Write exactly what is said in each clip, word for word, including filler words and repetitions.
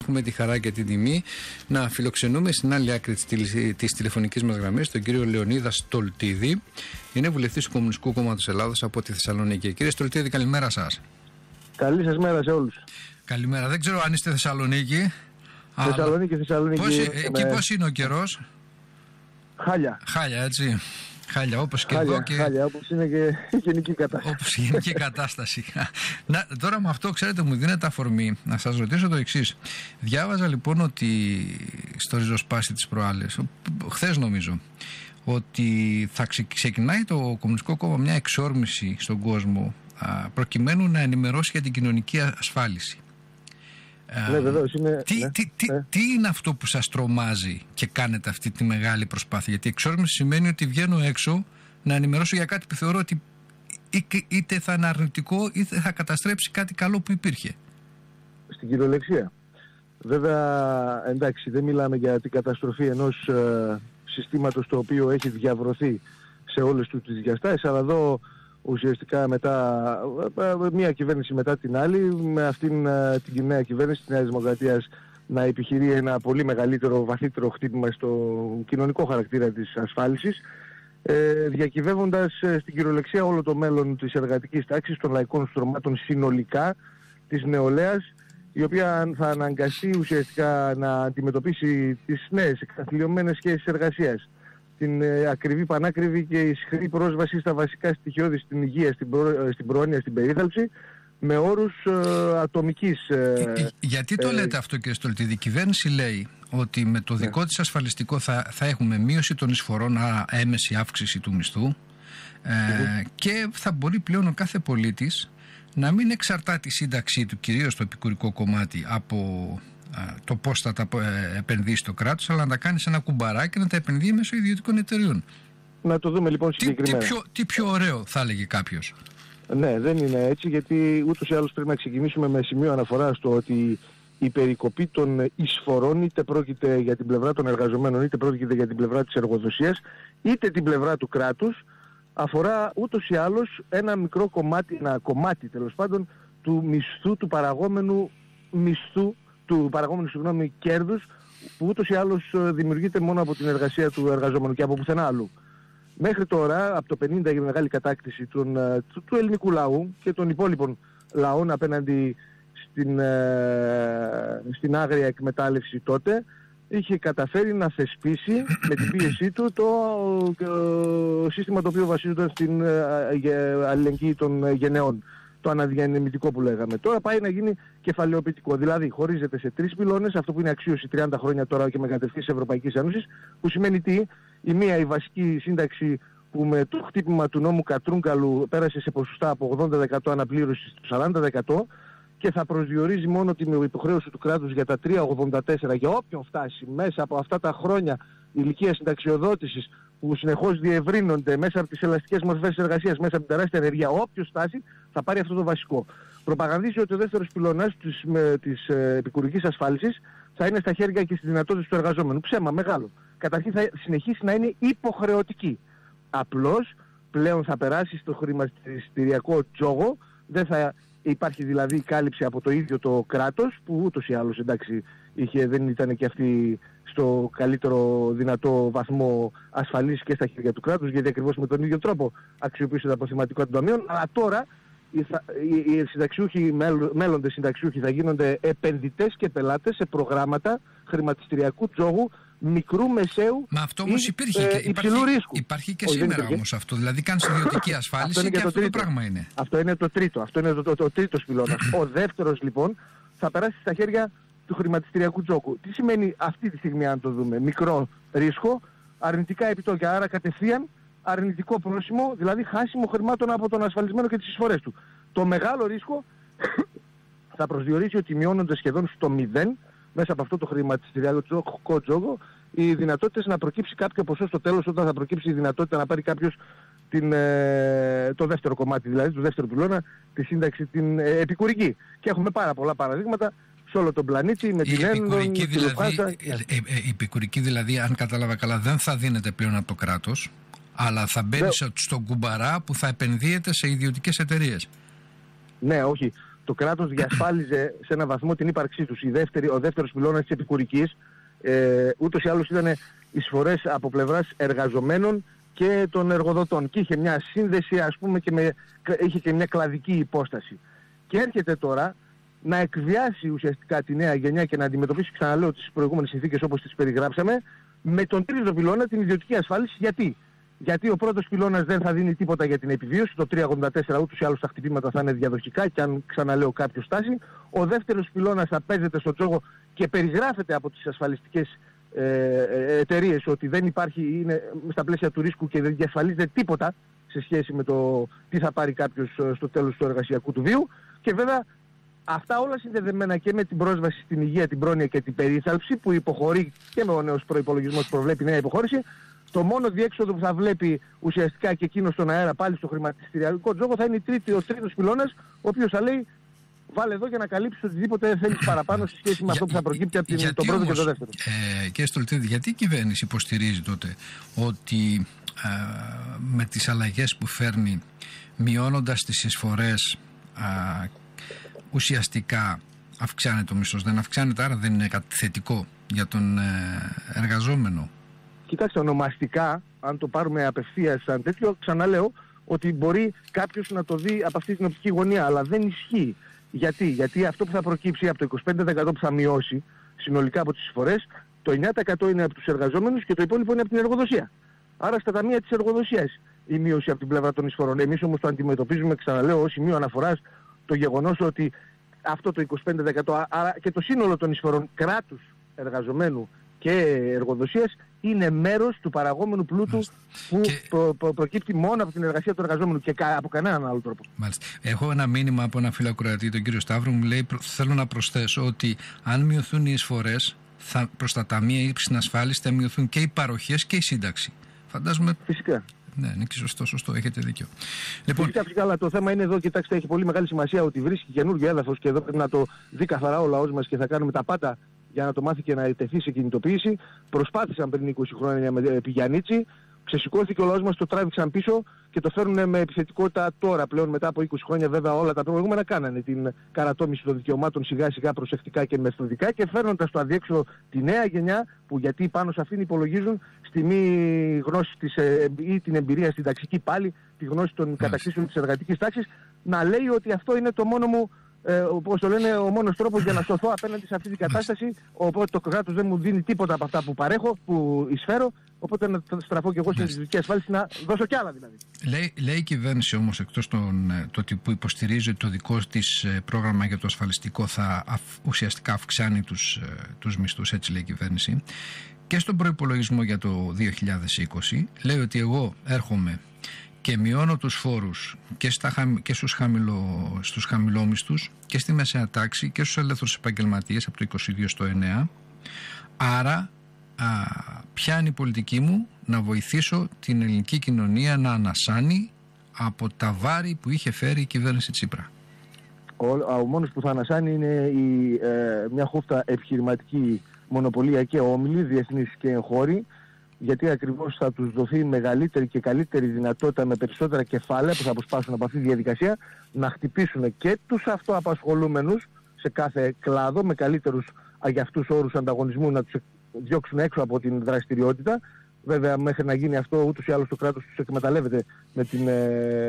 Έχουμε τη χαρά και την τιμή να φιλοξενούμε στην άλλη άκρη της τηλεφωνικής μας γραμμής τον κύριο Λεωνίδα Στολτίδη. Είναι βουλευτής του Κομμουνιστικού Κόμματος Ελλάδος από τη Θεσσαλονίκη. Κύριε Στολτίδη, καλημέρα σας. Καλή σας μέρα σε όλους. Καλημέρα. Δεν ξέρω αν είστε Θεσσαλονίκη. Θεσσαλονίκη, Θεσσαλονίκη. Πώς, εκεί με... πώς είναι ο καιρός? Χάλια. Χάλια, έτσι. Χάλια, όπως και χάλια, εδώ. Και... Χάλια, όπως είναι και η γενική κατάσταση. Όπως η γενική κατάσταση. Να, τώρα με αυτό, ξέρετε, μου δίνεται αφορμή να σας ρωτήσω το εξής. Διάβαζα λοιπόν ότι στο ριζοσπάστη της προάλλες, χθες νομίζω, ότι θα ξεκινάει το Κομμουνιστικό Κόμμα μια εξόρμηση στον κόσμο προκειμένου να ενημερώσει για την κοινωνική ασφάλιση. Ναι, βεβαίως, είναι, τι, ναι, τι, τι, ναι. τι είναι αυτό που σας τρομάζει και κάνετε αυτή τη μεγάλη προσπάθεια? Γιατί εξόρμηση σημαίνει ότι βγαίνω έξω να ενημερώσω για κάτι που θεωρώ ότι είτε θα είναι αρνητικό είτε θα καταστρέψει κάτι καλό που υπήρχε. Στην κυριολεξία. Βέβαια, εντάξει, δεν μιλάμε για την καταστροφή ενός ε, συστήματος το οποίο έχει διαβρωθεί σε όλες του τις διαστάσεις, αλλά εδώ ουσιαστικά μετά μία κυβέρνηση μετά την άλλη, με αυτήν την νέα κυβέρνηση της Νέας Δημοκρατίας να επιχειρεί ένα πολύ μεγαλύτερο, βαθύτερο χτύπημα στο κοινωνικό χαρακτήρα της ασφάλισης, ε, διακυβεύοντας ε, στην κυριολεξία όλο το μέλλον της εργατικής τάξης, των λαϊκών στρωμάτων συνολικά, της νεολαίας, η οποία θα αναγκαστεί ουσιαστικά να αντιμετωπίσει τις νέες εξαθλιωμένες σχέσεις εργασίας, την ε, ακριβή, πανάκριβη και ισχυρή πρόσβαση στα βασικά στοιχειώδη, στην υγεία, στην, προ, στην πρόνοια, στην περίθαλψη, με όρους ε, ατομικής... Ε, ε, γιατί το ε, λέτε αυτό, κύριε Στολτίδη? Η κυβέρνηση λέει ότι με το δικό ναι. της ασφαλιστικό θα, θα έχουμε μείωση των εισφορών, άρα έμεση αύξηση του μισθού, ε, mm-hmm. και θα μπορεί πλέον ο κάθε πολίτης να μην εξαρτά τη σύνταξή του, κυρίως στο επικουρικό κομμάτι, από το πώς θα τα επενδύσει το κράτος, αλλά να τα κάνει σε ένα κουμπαράκι και να τα επενδύει μέσω ιδιωτικών εταιρείων. Να το δούμε λοιπόν συγκεκριμένα. Τι, τι, πιο, τι πιο ωραίο θα έλεγε κάποιος. Ναι, δεν είναι έτσι, γιατί ούτως ή άλλως πρέπει να ξεκινήσουμε με σημείο αναφορά στο ότι η περικοπή των εισφορών, είτε πρόκειται για την πλευρά των εργαζομένων, είτε πρόκειται για την πλευρά της εργοδοσίας, είτε την πλευρά του κράτους, αφορά ούτως ή άλλως ένα μικρό κομμάτι, ένα κομμάτι τέλος πάντων, του μισθού, του παραγόμενου μισθού, του παραγόμενου συγγνώμη κέρδους, που ούτως ή άλλως δημιουργείται μόνο από την εργασία του εργαζόμενου και από πουθενά άλλου. Μέχρι τώρα, από το πενήντα έγινε μεγάλη κατάκτηση των, του, του ελληνικού λαού και των υπόλοιπων λαών απέναντι στην, ε, στην άγρια εκμετάλλευση τότε, είχε καταφέρει να θεσπίσει με την πίεσή του το, το σύστημα το οποίο βασίζονταν στην ε, αλληλεγγύη των γενεών. Το αναδιανεμητικό που λέγαμε. Τώρα πάει να γίνει κεφαλαιοποιητικό. Δηλαδή χωρίζεται σε τρεις πυλώνες, αυτό που είναι αξίωση τριάντα χρόνια τώρα και με κατευθύνσεις της Ευρωπαϊκής Ένωσης, που σημαίνει τι? Η μία, η βασική σύνταξη που με το χτύπημα του νόμου Κατρούγκαλου πέρασε σε ποσοστά από ογδόντα τοις εκατό αναπλήρωση στο σαράντα τοις εκατό και θα προσδιορίζει μόνο την υποχρέωση του κράτους για τα τρία κόμμα ογδόντα τέσσερα για όποιον φτάσει μέσα από αυτά τα χρόνια ηλικία συνταξιοδότησης που συνεχώς διευρύνονται μέσα από τις ελαστικές μορφές εργασίας, μέσα από την τεράστια ενεργεία, όποιος φτάσει θα πάρει αυτό το βασικό. Προπαγανδίζει ότι ο δεύτερος πυλώνας της, με, της ε, επικουρικής ασφάλισης θα είναι στα χέρια και στις δυνατότητες του εργαζόμενου. Ψέμα μεγάλο. Καταρχήν θα συνεχίσει να είναι υποχρεωτική. Απλώς πλέον θα περάσει στο χρηματιστηριακό τζόγο, δεν θα υπάρχει δηλαδή κάλυψη από το ίδιο το κράτος, που ούτως ή άλλως εντάξει είχε, δεν ήταν και αυτή στο καλύτερο δυνατό βαθμό ασφαλής και στα χέρια του κράτους, γιατί ακριβώς με τον ίδιο τρόπο αξιοποιούσε τα αποθεματικά των ταμείων, αλλά τώρα οι, οι, οι συνταξιούχοι, μέλλοντες συνταξιούχοι θα γίνονται επενδυτές και πελάτες σε προγράμματα χρηματιστηριακού τζόγου μικρού, μεσαίου. Μα αυτό όμως υπήρχε ε, και, υψηλού υπάρχει, ρίσκου. Υπάρχει και Όχι, σήμερα όμως αυτό. Δηλαδή κάνεις ιδιωτική ασφάλιση και, και αυτό το πράγμα είναι. Αυτό είναι το τρίτο. Αυτό είναι το, το, το, το τρίτος πυλώνας. Ο δεύτερος λοιπόν θα περάσει στα χέρια του χρηματιστηριακού τζόγου. Τι σημαίνει αυτή τη στιγμή, αν το δούμε? Μικρό ρίσκο, αρνητικά επιτόκια, άρα κατευθείαν αρνητικό πρόσημο, δηλαδή χάσιμο χρημάτων από τον ασφαλισμένο και τις εισφορές του. Το μεγάλο ρίσκο θα προσδιορίσει ότι μειώνονται σχεδόν στο μηδέν μέσα από αυτό το χρηματιστηριακό τζόγο οι δυνατότητες να προκύψει κάποιο ποσό στο τέλος, όταν θα προκύψει η δυνατότητα να πάρει κάποιος την, ε, το δεύτερο κομμάτι, δηλαδή του δεύτερου πυλώνα, τη σύνταξη την ε, επικουρική. Και έχουμε πάρα πολλά παραδείγματα σε όλο τον πλανήτη με την Ένωση, την Λουφάνσα. Η επικουρική δηλαδή, αν κατάλαβα καλά, δεν θα δίνεται πλέον από το κράτος, αλλά θα μπαίνει στον κουμπαρά που θα επενδύεται σε ιδιωτικές εταιρείες. Ναι, όχι. το κράτος διασφάλιζε σε έναν βαθμό την ύπαρξή τους. Η δεύτερη, ο δεύτερος πυλώνας της επικουρικής ε, ούτως ή άλλως ήταν εισφορές από πλευράς εργαζομένων και των εργοδοτών. Και είχε μια σύνδεση, ας πούμε, και με, είχε και μια κλαδική υπόσταση. Και έρχεται τώρα να εκβιάσει ουσιαστικά τη νέα γενιά και να αντιμετωπίσει, ξαναλέω, τις προηγούμενες συνθήκες όπως τις περιγράψαμε, με τον τρίτο πυλώνα, την ιδιωτική ασφάλιση. Γιατί? Γιατί ο πρώτος πυλώνας δεν θα δίνει τίποτα για την επιβίωση, το τρία ογδόντα τέσσερα ούτως ή άλλως τα χτυπήματα θα είναι διαδοχικά και αν, ξαναλέω, κάποιο στάσει. Ο δεύτερος πυλώνας θα παίζεται στον τζόγο και περιγράφεται από τις ασφαλιστικές ε, εταιρείες ότι δεν υπάρχει, είναι στα πλαίσια του ρίσκου και δεν διασφαλίζεται τίποτα σε σχέση με το τι θα πάρει κάποιος στο τέλος του εργασιακού του βίου. Και βέβαια αυτά όλα συνδεδεμένα και με την πρόσβαση στην υγεία, την πρόνοια και την περίθαλψη που υποχωρεί και με ο νέος προϋπολογισμός που προβλέπει νέα υποχώρηση. Το μόνο διέξοδο που θα βλέπει ουσιαστικά και εκείνο στον αέρα πάλι στο χρηματιστηριακό τζόγο θα είναι η τρίτη, ο τρίτος πυλώνας, ο οποίος θα λέει βάλε εδώ για να καλύψεις οτιδήποτε θέλεις παραπάνω σε σχέση με αυτό που θα προκύψει από την, τον πρώτο όμως, και τον δεύτερο. Ε, κύριε Στολτίδη, γιατί η κυβέρνηση υποστηρίζει τότε ότι ε, με τις αλλαγές που φέρνει, μειώνοντας τις εισφορές, ε, ουσιαστικά αυξάνεται ο μισθός? Δεν αυξάνεται, άρα δεν είναι κάτι θετικό για τον ε, εργαζόμενο? Κοιτάξτε, ονομαστικά, αν το πάρουμε απευθείας σαν τέτοιο, ξαναλέω ότι μπορεί κάποιος να το δει από αυτή την οπτική γωνία, αλλά δεν ισχύει. Γιατί? Γιατί αυτό που θα προκύψει από το είκοσι πέντε τοις εκατό που θα μειώσει συνολικά από τις εισφορές, το εννιά τοις εκατό είναι από τους εργαζόμενους και το υπόλοιπο είναι από την εργοδοσία. Άρα στα ταμεία της εργοδοσίας η μείωση από την πλευρά των εισφορών. Εμείς όμως το αντιμετωπίζουμε, ξαναλέω, ως σημείο αναφοράς το γεγονός ότι αυτό το είκοσι πέντε τοις εκατό, άρα και το σύνολο των εισφορών κράτους, εργαζομένου και εργοδοσίας είναι μέρος του παραγόμενου πλούτου που και... προ, προ, προκύπτει μόνο από την εργασία του εργαζόμενου και κα, από κανέναν άλλο τρόπο. Μάλιστα. Έχω ένα μήνυμα από ένα φίλο ακροατή, τον κύριο Σταύρο, μου λέει: θέλω να προσθέσω ότι αν μειωθούν οι εισφορές προς τα ταμεία ύψης ασφάλισης, θα μειωθούν και οι παροχές και η σύνταξη. Φαντάζομαι. Φυσικά. Ναι, είναι και σωστό, σωστό, έχετε δίκιο. Λοιπόν... Φυσικά, φυσικά, αλλά το θέμα είναι εδώ, κοιτάξτε, έχει πολύ μεγάλη σημασία ότι βρίσκει καινούργιο έδαφος και εδώ πρέπει να το δει καθαρά ο λαός μας και θα κάνουμε τα πάντα για να το μάθει και να τεθεί σε κινητοποίηση. Προσπάθησαν πριν είκοσι χρόνια με Πηγιανίτσι, ξεσηκώθηκε ο λαός μας, το τράβηξαν πίσω και το φέρνουν με επιθετικότητα τώρα πλέον μετά από είκοσι χρόνια. Βέβαια όλα τα προηγούμενα κάνανε την καρατόμηση των δικαιωμάτων σιγά σιγά προσεκτικά και μεθοδικά και φέρνοντας το αδιέξοδο τη νέα γενιά που γιατί πάνω σε αυτήν υπολογίζουν στη μη γνώση της, ε, ή την εμπειρία στην ταξική πάλι, τη γνώση των κατακτήσεων της εργατικής τάξης, να λέει ότι αυτό είναι το μόνο μου, ε, όπως το λένε, ο μόνος τρόπος για να σωθώ απέναντι σε αυτή την κατάσταση. Οπότε το κράτος δεν μου δίνει τίποτα από αυτά που παρέχω, που εισφέρω. Οπότε να στραφώ και εγώ στην ιδιωτική ασφάλιση να δώσω κι άλλα δηλαδή. Λέει, λέει η κυβέρνηση όμως, εκτός των, το ότι που υποστηρίζει το δικό της πρόγραμμα για το ασφαλιστικό θα αυ, ουσιαστικά αυξάνει τους, τους μισθούς, έτσι λέει η κυβέρνηση, και στον προϋπολογισμό για το δύο χιλιάδες είκοσι λέει ότι εγώ έρχομαι και μειώνω τους φόρους και, στα, και στους, χαμηλό, στους χαμηλόμισθους και στη μεσαία τάξη και στους ελεύθερους επαγγελματίες από το είκοσι δύο στο εννέα. Άρα α, πιάνει η πολιτική μου να βοηθήσω την ελληνική κοινωνία να ανασάνει από τα βάρη που είχε φέρει η κυβέρνηση Τσίπρα. Ο, ο μόνος που θα ανασάνει είναι η, ε, μια χούφτα επιχειρηματική μονοπωλία και όμιλοι, διεθνείς και εγχώροι, γιατί ακριβώς θα τους δοθεί μεγαλύτερη και καλύτερη δυνατότητα με περισσότερα κεφάλαια που θα αποσπάσουν από αυτή τη διαδικασία να χτυπήσουν και τους αυτοαπασχολούμενους σε κάθε κλάδο με καλύτερους για αυτούς όρους ανταγωνισμού, να τους διώξουν έξω από την δραστηριότητα. Βέβαια μέχρι να γίνει αυτό ούτως ή άλλως το κράτος τους εκμεταλλεύεται με, την, ε,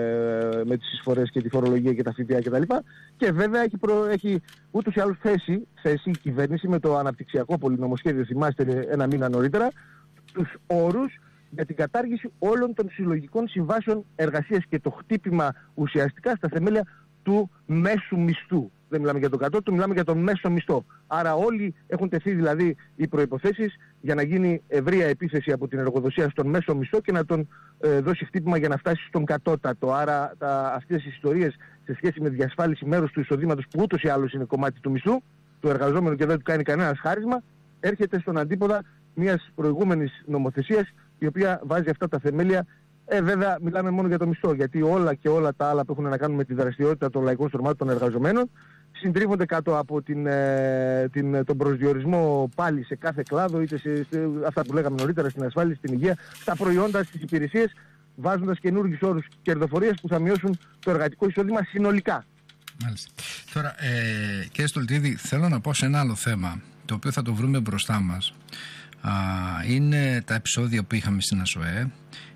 με τις εισφορές και τη φορολογία και τα ΦΠΑ κτλ. Και, και βέβαια έχει, προ, έχει ούτως ή άλλως θέση, θέση η κυβέρνηση με το αναπτυξιακό πολυνομοσχέδιο, θυμάστε ένα μήνα νωρίτερα, τους όρους για την κατάργηση όλων των συλλογικών συμβάσεων εργασίας και το χτύπημα ουσιαστικά στα θεμέλια του μέσου μισθού. Δεν μιλάμε για τον κατώτατο, μιλάμε για τον μέσο μισθό. Άρα όλοι έχουν τεθεί δηλαδή οι προϋποθέσεις για να γίνει ευρεία επίθεση από την εργοδοσία στον μέσο μισθό και να τον ε, δώσει χτύπημα για να φτάσει στον κατώτατο. Άρα τα, αυτές οι ιστορίες σε σχέση με διασφάλιση μέρους του εισοδήματος που ούτως ή άλλως είναι κομμάτι του μισθού, του εργαζόμενου και δεν του κάνει κανένας χάρισμα, έρχεται στον αντίποδα μιας προηγούμενης νομοθεσίας η οποία βάζει αυτά τα θεμέλια. Ε, βέβαια, μιλάμε μόνο για το μισθό, γιατί όλα και όλα τα άλλα που έχουν να κάνουν με τη δραστηριότητα των λαϊκών στρωμάτων των εργαζομένων συντρίβονται κάτω από την, ε, την, τον προσδιορισμό πάλι σε κάθε κλάδο, είτε σε, σε αυτά που λέγαμε νωρίτερα, στην ασφάλιση, στην υγεία, στα προϊόντα, στις υπηρεσίες, βάζοντας καινούργιους όρους κερδοφορίας που θα μειώσουν το εργατικό εισόδημα συνολικά. Μάλιστα. Τώρα, ε, κύριε Στολτίδη, θέλω να πω σε ένα άλλο θέμα, το οποίο θα το βρούμε μπροστά μας. Α, είναι τα επεισόδια που είχαμε στην ΑΣΟΕ,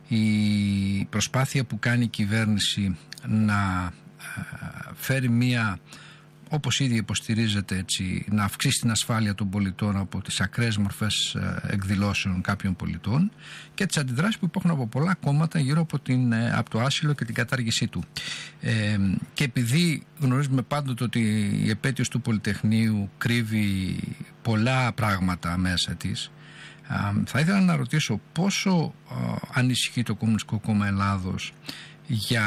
η προσπάθεια που κάνει η κυβέρνηση να α, φέρει μία, όπως ήδη υποστηρίζεται, έτσι, να αυξήσει την ασφάλεια των πολιτών από τις ακραίες μορφές εκδηλώσεων κάποιων πολιτών και τις αντιδράσεις που υπάρχουν από πολλά κόμματα γύρω από, την, από το άσυλο και την κατάργησή του. Ε, και επειδή γνωρίζουμε πάντοτε ότι η επέτειος του Πολυτεχνείου κρύβει πολλά πράγματα μέσα της, θα ήθελα να ρωτήσω πόσο ανησυχεί το Κομμουνιστικό Κόμμα Ελλάδος για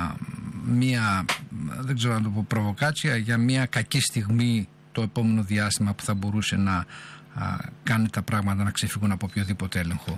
μια, δεν ξέρω να το πω, προβοκάτσια, για μια κακή στιγμή το επόμενο διάστημα που θα μπορούσε να α, κάνει τα πράγματα να ξεφύγουν από οποιοδήποτε έλεγχο.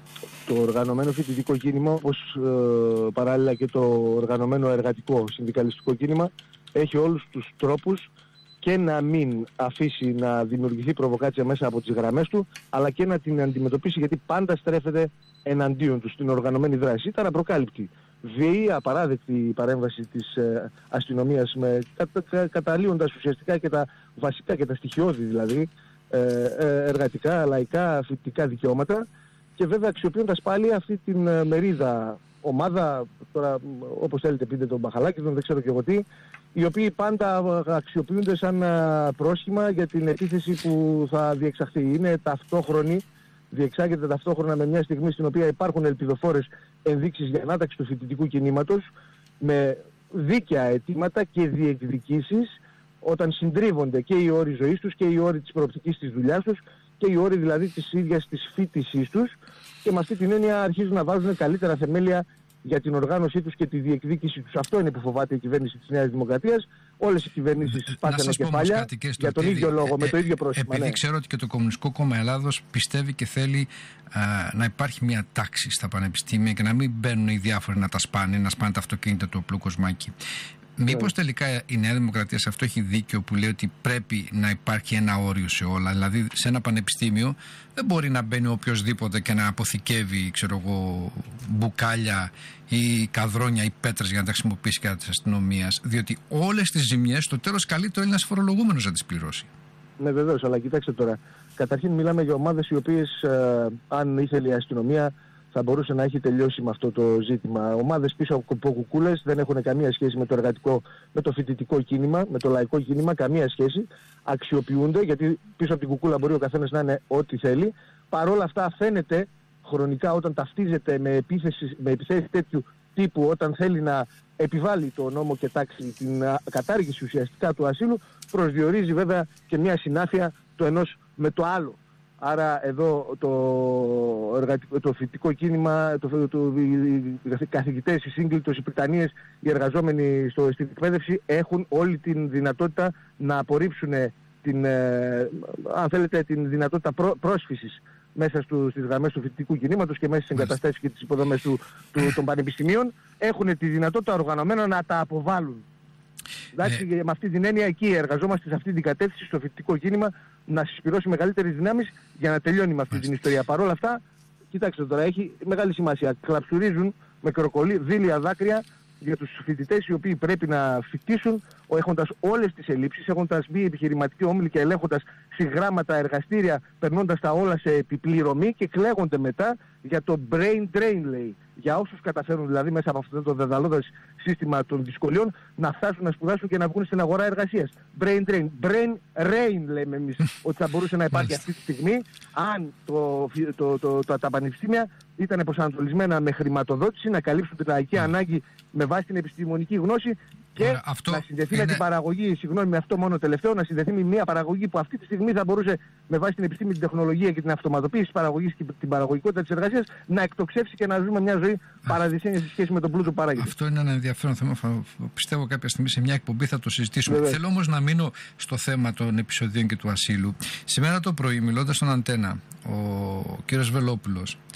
Το οργανωμένο φοιτητικό κίνημα, όπως ε, παράλληλα και το οργανωμένο εργατικό συνδικαλιστικό κίνημα, έχει όλους τους τρόπους και να μην αφήσει να δημιουργηθεί προβοκάτσια μέσα από τις γραμμές του, αλλά και να την αντιμετωπίσει, γιατί πάντα στρέφεται εναντίον του στην οργανωμένη δράση. Ήταν απροκάλυπτη, βίαιη, απαράδεκτη η παρέμβαση της ε, αστυνομίας, με, κα, καταλύοντας ουσιαστικά και τα βασικά και τα στοιχειώδη δηλαδή ε, ε, εργατικά, λαϊκά, φοιτητικά δικαιώματα, και βέβαια αξιοποιώντας πάλι αυτή την ε, μερίδα ομάδα, τώρα όπως θέλετε πείτε τον Μπαχαλάκηδον, δεν ξέρω και εγώ τι, οι οποίοι πάντα αξιοποιούνται σαν πρόσχημα για την επίθεση που θα διεξαχθεί. Είναι ταυτόχρονη, διεξάγεται ταυτόχρονα με μια στιγμή στην οποία υπάρχουν ελπιδοφόρες ενδείξεις για ανάταξη του φοιτητικού κινήματος, με δίκαια αιτήματα και διεκδικήσεις, όταν συντρίβονται και οι όροι ζωής τους και οι όροι της προοπτικής της δουλειάς τους και οι όροι δηλαδή της ίδιας της φοιτησής τους, και με αυτή την έννοια αρχίζουν να βάζουν καλύτερα θεμέλια για την οργάνωσή τους και τη διεκδίκηση τους. Αυτό είναι που φοβάται η κυβέρνηση της Νέας Δημοκρατίας. Όλες οι κυβερνήσεις σπάσανε κεφάλια για τον ίδιο λόγο, ε, με το ίδιο πρόσημα. Επειδή ναι. ξέρω ότι και το Κομμουνιστικό Κόμμα Ελλάδος πιστεύει και θέλει α, να υπάρχει μια τάξη στα πανεπιστήμια και να μην μπαίνουν οι διάφοροι να τα σπάνε, να σπάνε τα αυτοκίνητα του απλού κοσμάκι. Μήπως τελικά η Νέα Δημοκρατία σε αυτό έχει δίκιο που λέει ότι πρέπει να υπάρχει ένα όριο σε όλα? Δηλαδή σε ένα πανεπιστήμιο δεν μπορεί να μπαίνει οποιοσδήποτε και να αποθηκεύει, ξέρω εγώ, μπουκάλια ή καδρόνια ή πέτρες για να τα χρησιμοποιήσει κατά της αστυνομίας, διότι όλες τις ζημιές στο τέλος καλείται ο Έλληνας φορολογούμενος να τις πληρώσει. Ναι, βεβαίως, αλλά κοιτάξτε τώρα. Καταρχήν μιλάμε για ομάδες οι οποίες, ε, αν ήθελε η αστυνομία, θα μπορούσε να έχει τελειώσει με αυτό το ζήτημα. Ομάδες πίσω από κουκούλες δεν έχουν καμία σχέση με το εργατικό, με το φοιτητικό κίνημα, με το λαϊκό κίνημα, καμία σχέση. Αξιοποιούνται, γιατί πίσω από την κουκούλα μπορεί ο καθένας να είναι ό,τι θέλει. Παρ' όλα αυτά φαίνεται χρονικά, όταν ταυτίζεται με, επίθεση, με επιθέσεις τέτοιου τύπου, όταν θέλει να επιβάλλει το νόμο και τάξη, την κατάργηση ουσιαστικά του ασύλου, προσδιορίζει βέβαια και μια συνάφεια το ενός με το άλλο. Άρα εδώ το, εργατικό, το φοιτητικό κίνημα, το, το, το, οι καθηγητές, οι σύγκλιτος, οι πριτανείες, οι εργαζόμενοι στο, στην εκπαίδευση έχουν όλη την δυνατότητα να απορρίψουν την, ε, αν θέλετε, την δυνατότητα πρό, πρόσφυσης μέσα στου, στις γραμμές του φοιτητικού κινήματος και μέσα στις εγκαταστάσεις και τις υποδομές του, του, των πανεπιστημίων. Έχουν τη δυνατότητα οργανωμένα να τα αποβάλουν. Εντάξει, ε... με αυτή την έννοια εκεί εργαζόμαστε σε αυτή την κατεύθυνση στο φοιτητικό κίνημα, να συσπυρώσει μεγαλύτερες δυνάμεις για να τελειώνει με αυτή την ιστορία. Παρ' όλα αυτά, κοιτάξτε τώρα, έχει μεγάλη σημασία. Κλαψουρίζουν με κροκολί, δίλια δάκρυα για τους φοιτητές οι οποίοι πρέπει να φοιτήσουν έχοντας όλες τις ελλείψεις, έχοντας μπει επιχειρηματικοί όμιλοι και ελέγχοντας συγγράμματα, εργαστήρια, περνώντας τα όλα σε επιπληρωμή, και κλαίγονται μετά για το brain drain, λέει. Για όσους καταφέρουν δηλαδή μέσα από αυτό το δεδαλώδες σύστημα των δυσκολιών να φτάσουν να σπουδάσουν και να βγουν στην αγορά εργασίας. Brain drain. Brain rain λέμε εμείς ότι θα μπορούσε να υπάρχει αυτή τη στιγμή, αν το, το, το, το, τα πανεπιστήμια ήταν προσανατολισμένα με χρηματοδότηση να καλύψουν την λαϊκή ανάγκη με βάση την επιστημονική γνώση και Άρα, αυτό να συνδεθεί είναι... με την παραγωγή, συγγνώμη με αυτό μόνο τελευταίο, να συνδεθεί με μια παραγωγή που αυτή τη στιγμή θα μπορούσε με βάση την επιστήμη, την τεχνολογία και την αυτοματοποίηση της παραγωγής και την παραγωγικότητα της εργασίας να εκτοξεύσει και να ζούμε μια ζωή παραδεισένια σε σχέση με τον πλούτο που παράγεται. Αυτό είναι ένα ενδιαφέρον θέμα. Πιστεύω κάποια στιγμή σε μια εκπομπή θα το συζητήσουμε. Βέβαια. Θέλω όμως να μείνω στο θέμα των επεισοδίων και του ασύλου. Σήμερα το πρωί, μιλώντας στον Αντένα, ο κύριος Βελόπουλος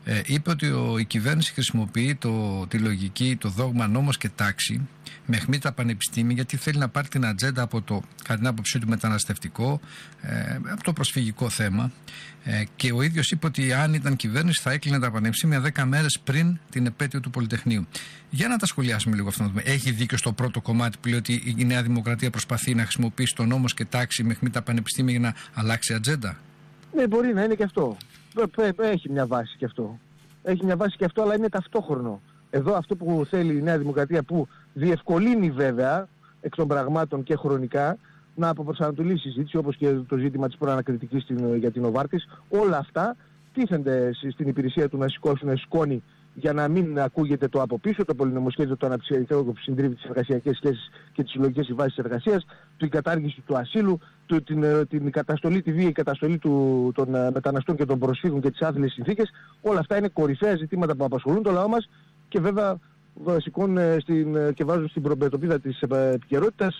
Ε, είπε ότι ο, η κυβέρνηση χρησιμοποιεί το, τη λογική, το δόγμα νόμος και τάξη με αιχμή τα πανεπιστήμια, γιατί θέλει να πάρει την ατζέντα από το, κατά την άποψή του, μεταναστευτικό, ε, από το προσφυγικό θέμα. Ε, και ο ίδιος είπε ότι αν ήταν κυβέρνηση θα έκλεινε τα πανεπιστήμια δέκα μέρες πριν την επέτειο του Πολυτεχνείου. Για να τα σχολιάσουμε λίγο αυτό. Να δούμε. Έχει δίκιο στο πρώτο κομμάτι που λέει ότι η Νέα Δημοκρατία προσπαθεί να χρησιμοποιήσει το νόμος και τάξη με αιχμή τα πανεπιστήμια για να αλλάξει ατζέντα? Ναι, μπορεί να είναι και αυτό. Έχει μια βάση και αυτό. Έχει μια βάση και αυτό, αλλά είναι ταυτόχρονο. Εδώ αυτό που θέλει η Νέα Δημοκρατία, που διευκολύνει βέβαια εκ των πραγμάτων και χρονικά να αποπροσανατολίσει η συζήτηση, όπως και το ζήτημα της προανακριτικής για την Νοβάρτης, όλα αυτά τίθενται στην υπηρεσία του να σηκώσουν σκόνη για να μην ακούγεται το από πίσω, το πολυνομοσχέδιο, το αναψυχιακό που συντρίβει τις εργασιακές σχέσεις και τις συλλογικές συμβάσεις της εργασίας, την κατάργηση του ασύλου, του, την, την καταστολή, τη βίαιη καταστολή του, των μεταναστών και των προσφύγων και τις άθλιες συνθήκες. Όλα αυτά είναι κορυφαία ζητήματα που απασχολούν το λαό μας και βέβαια σηκώνουν στην, και βάζουν στην προμπετωπίδα της επικαιρότητας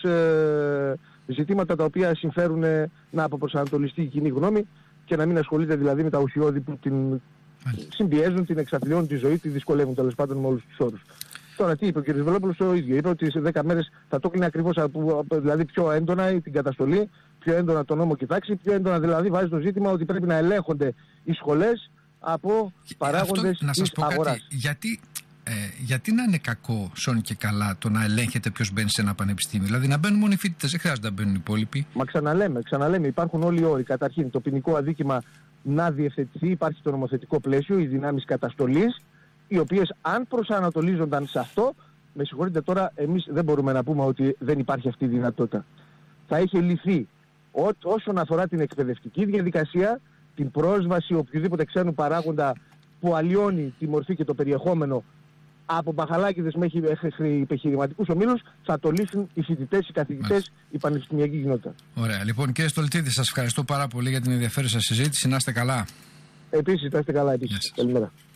ε, ζητήματα τα οποία συμφέρουν να αποπροσανατολιστεί η κοινή γνώμη και να μην ασχολείται δηλαδή με τα ουσιώδη που την συμπιέζουν, την εξαθλιώνουν τη ζωή, τη δυσκολεύουν τέλος πάντων με όλους τους όρους. Τώρα τι είπε ο κ. Βελόπουλος? Το ίδιο. Είπε ότι σε δέκα μέρες θα το κλείνει ακριβώς, δηλαδή πιο έντονα την καταστολή, πιο έντονα το νόμο και τάξη, πιο έντονα δηλαδή βάζει το ζήτημα ότι πρέπει να ελέγχονται οι σχολές από παράγοντες αυτό, να σας της πω αγοράς. Κάτι, γιατί, ε, γιατί να είναι κακό, σώνει και καλά, το να ελέγχεται ποιος μπαίνει σε ένα πανεπιστήμιο? Δηλαδή να μπαίνουν μόνο οι φοιτητές, δεν χρειάζεται να μπαίνουν οι υπόλοιποι. Μα ξαναλέμε, ξαναλέμε, υπάρχουν όλοι οι όροι. Καταρχήν το ποινικό αδίκημα να διευθετηθεί, υπάρχει το νομοθετικό πλαίσιο, οι δυνάμεις καταστολής, οι οποίες αν προσανατολίζονταν σε αυτό, με συγχωρείτε τώρα, εμείς δεν μπορούμε να πούμε ότι δεν υπάρχει αυτή η δυνατότητα. Θα είχε λυθεί ό, όσον αφορά την εκπαιδευτική διαδικασία, την πρόσβαση οποιοδήποτε ξένου παράγοντα που αλλοιώνει τη μορφή και το περιεχόμενο από μπαχαλάκηδες μέχρι επιχειρηματικούς ομίλους, θα το λύσουν οι φοιτητές, οι καθηγητές, Μάλιστα. η πανεπιστημιακή κοινότητα. Ωραία. Λοιπόν, κύριε Στολτίδη, σας ευχαριστώ πάρα πολύ για την ενδιαφέρουσα συζήτηση. Να είστε καλά. Επίσης, να είστε καλά επίσης. Καλημέρα.